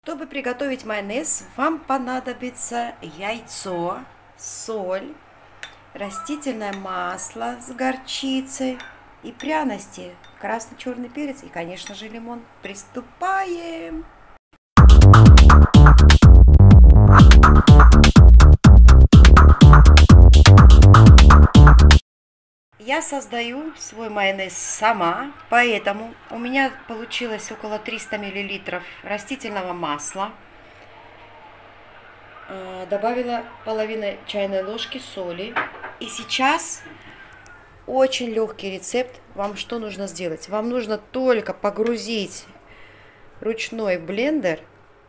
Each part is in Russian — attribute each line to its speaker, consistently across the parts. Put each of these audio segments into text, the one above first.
Speaker 1: Чтобы приготовить майонез, вам понадобится яйцо, соль, растительное масло с горчицей и пряности, красный черный перец и, конечно же, лимон. Приступаем! Я создаю свой майонез сама, поэтому у меня получилось около 300 мл растительного масла. Добавила половину чайной ложки соли. И сейчас очень легкий рецепт. Вам что нужно сделать? Вам нужно только погрузить ручной блендер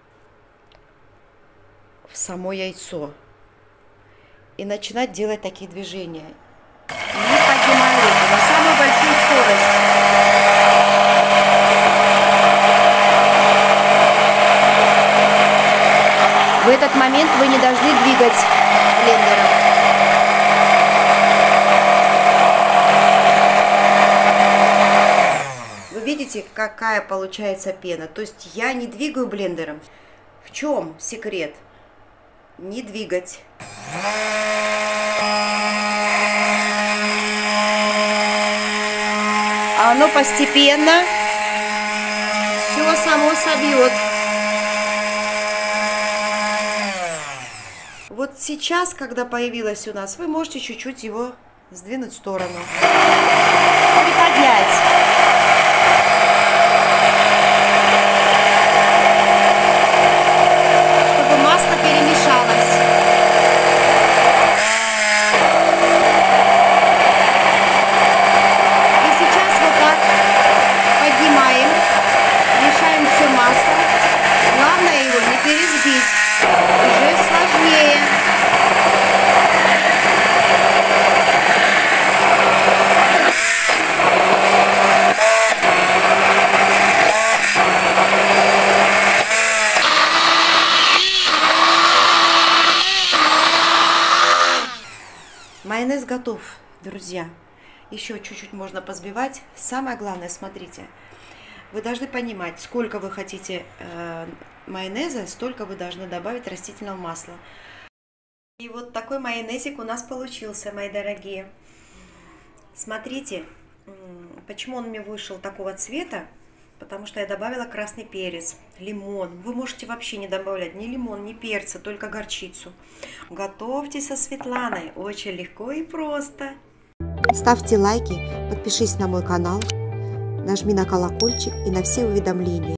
Speaker 1: в само яйцо и начинать делать такие движения. Не поднимая руку, на самую большую скорость. В этот момент вы не должны двигать блендером. Вы видите, какая получается пена? То есть я не двигаю блендером. В чем секрет? Не двигать. Оно постепенно все само собьет. Вот сейчас, когда появилось у нас, вы можете чуть-чуть его сдвинуть в сторону. Приподнять. Чтобы масло перемешалось. Главное его не пересбить, уже сложнее. Майонез готов, друзья. Еще чуть-чуть можно позбивать. Самое главное, смотрите. Вы должны понимать, сколько вы хотите майонеза, столько вы должны добавить растительного масла. И вот такой майонезик у нас получился, мои дорогие. Смотрите, почему он мне вышел такого цвета. Потому что я добавила красный перец, лимон. Вы можете вообще не добавлять ни лимон, ни перца, только горчицу. Готовьте со Светланой. Очень легко и просто.
Speaker 2: Ставьте лайки, подпишись на мой канал. Нажми на колокольчик и на все уведомления.